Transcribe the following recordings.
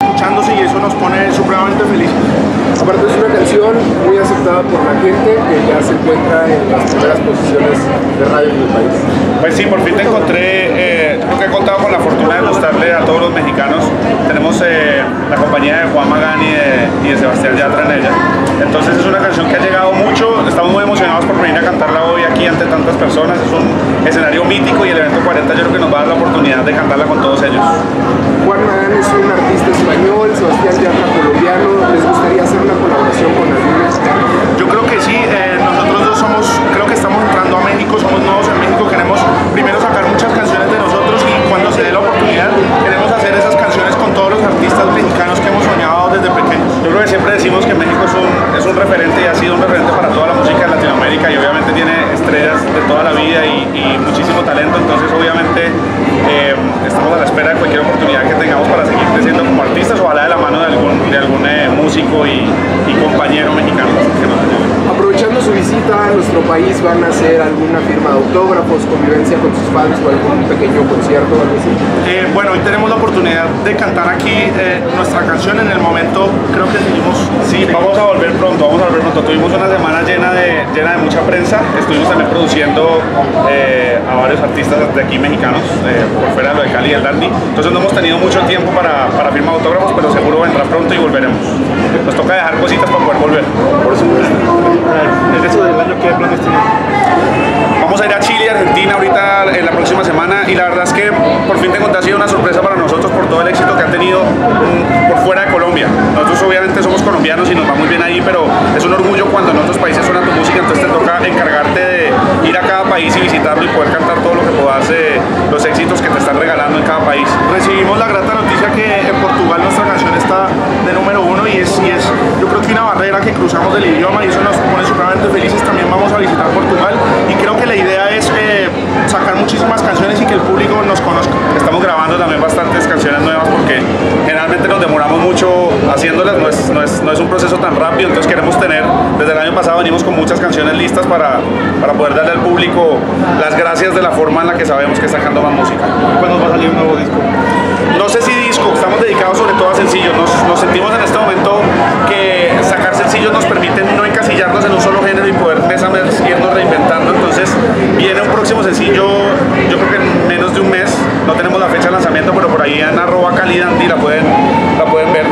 escuchándose y eso nos pone supremamente felices. Aparte es una canción muy aceptada por la gente que ya se encuentra en las primeras posiciones de radio en el país. Pues sí, por fin te encontré, creo que he contado con la fortuna de mostrarle a todos los mexicanos. Tenemos la compañía de Juan Magán y de Sebastián Yatra en ella. Entonces es una canción que ha llegado mucho, estamos muy emocionados por venir a cantarla hoy aquí ante tantas personas. Es un escenario mítico y el evento 40 yo creo que nos va a dar la oportunidad de cantarla con todos ellos. Juan Magán es un artista español, Sebastián Yatra colombiano. ¿Les gustaría hacer una colaboración con alguien mexicano? Yo creo que sí, nosotros dos creo que estamos entrando a México, somos nuevos en México, queremos primero sacar muchas canciones de nosotros y cuando se dé la oportunidad queremos hacer esas canciones con todos los artistas mexicanos que hemos soñado desde pequeños. Yo creo que siempre decimos que México es un referente y ha sido un referente para toda la música de Latinoamérica y obviamente tiene estrellas de toda la vida y muchísimo talento, entonces obviamente estamos a la espera de cualquier oportunidad que tengamos para seguir creciendo como artistas, ojalá de la mano de algún músico y compañero mexicano que nos ayude. Aprovechando su visita a nuestro país, ¿van a hacer alguna firma de autógrafos, convivencia con sus fans o algún pequeño concierto o algo así? Bueno, hoy tenemos la oportunidad de cantar aquí nuestra canción. En el momento creo que seguimos. Sí, vamos a volver pronto. Tuvimos una semana llena de mucha prensa. Estuvimos también produciendo a varios artistas de aquí mexicanos, por fuera de lo de Cali y el Dandy. Entonces no hemos tenido mucho tiempo para firma de autógrafos, pero seguro vendrá pronto y volveremos. Nos toca dejar cositas para poder volver. Por supuesto. El resto del año, ¿qué planes tienen? Vamos a ir a Chile y Argentina ahorita en la próxima semana y la verdad es que por fin te conté, ha sido una sorpresa para nosotros por todo el éxito que ha tenido por fuera de Colombia. Nosotros obviamente somos colombianos y nos va muy bien ahí, pero es un orgullo cuando en otros países suena tu música, entonces te toca encargarte de ir a cada país y visitarlo y poder cantar todo lo que puedas, los éxitos que te están regalando en cada país. Recibimos la grata noticia que en Portugal nuestra canción está de número 1 y es yo creo que una barrera que cruzamos del idioma y eso nos pone supremamente felices. También vamos a visitar Portugal y creo que la idea es sacar muchísimas canciones y que el público nos conozca. Estamos grabando también bastantes canciones nuevas porque generalmente nos demoramos mucho haciéndolas, no es un proceso tan rápido, entonces queremos tener, desde el año pasado venimos con muchas canciones listas para poder darle al público las gracias de la forma en la que sabemos que está sacando más música. ¿Cuándo va a salir un nuevo disco? No sé si disco, estamos dedicados sobre todo a sencillos, nos sentimos en este momento que sacar sencillos nos permite no encasillarnos en un solo género y poder mes a mes irnos reinventando, entonces viene un próximo sencillo, yo creo que en menos de un mes, no tenemos la fecha de lanzamiento, pero por ahí en @CaliDandy la pueden ver.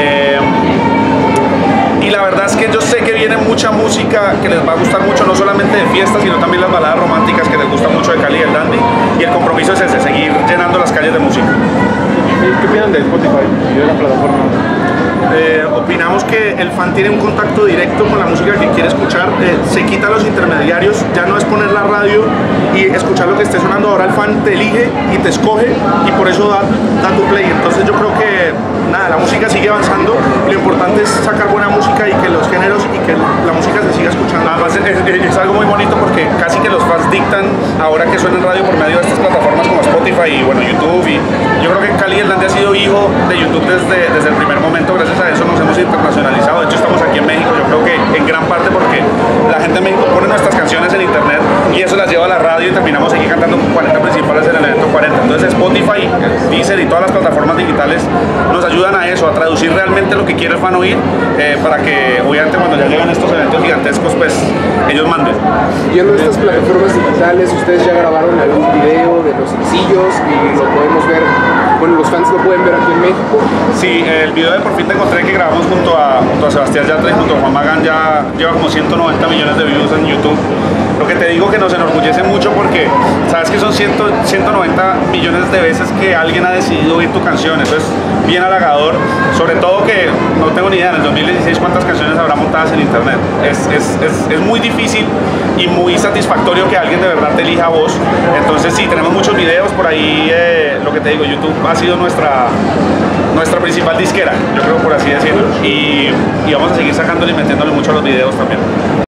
Y la verdad es que yo sé que viene mucha música que les va a gustar mucho, no solamente de fiestas, sino también las baladas románticas que les gustan mucho de Cali y el Dandy, y el compromiso es ese, seguir llenando las calles de música. ¿Qué opinan de Spotify y de la plataforma? Opinamos que el fan tiene un contacto directo con la música que quiere escuchar, se quita los intermediarios, ya no es poner la radio y escuchar lo que esté sonando, ahora el fan te elige y te escoge y por eso da tu play. Entonces yo creo que nada, la música sigue avanzando, lo importante es sacar buena música y que los géneros y que la música se siga escuchando. Además es algo muy bonito porque casi que los fans dictan ahora que suena en radio por medio de estas plataformas como Spotify y bueno, YouTube, y yo creo que Cali y el Dandy ha sido hijo de YouTube desde el primer momento. Gracias a eso nos hemos internacionalizado, de hecho estamos aquí en México, yo creo que en gran parte porque la gente en México pone nuestras canciones en internet y eso las lleva a la radio y terminamos aquí cantando 40 principales en el evento 40. Entonces Spotify, Deezer y todas las plataformas digitales nos ayudan a eso, a traducir realmente lo que quiere el fan oír, para que obviamente cuando ya llegan estos eventos gigantescos pues ellos manden. Y en estas plataformas digitales ustedes ya grabaron algún video de los sencillos y lo podemos ver, bueno, los fans lo pueden ver aquí en México. Sí, el video de Por fin te encontré que grabamos junto a Sebastián Yatra y junto a Juan Magán ya lleva como 190 millones de views en YouTube. Lo que te digo que nos enorgullece mucho porque sabes que son 190 millones de veces que alguien ha decidido oír tu canción, eso es bien halagador, sobre todo que no tengo ni idea en el 2016 cuántas canciones habrá montadas en internet. Es muy difícil y muy satisfactorio que alguien de verdad te elija a vos. Entonces sí, tenemos muchos videos por ahí, lo que te digo, YouTube ha sido nuestra principal disquera, yo creo por así decirlo, y vamos a seguir sacándole y metiéndole mucho a los videos también.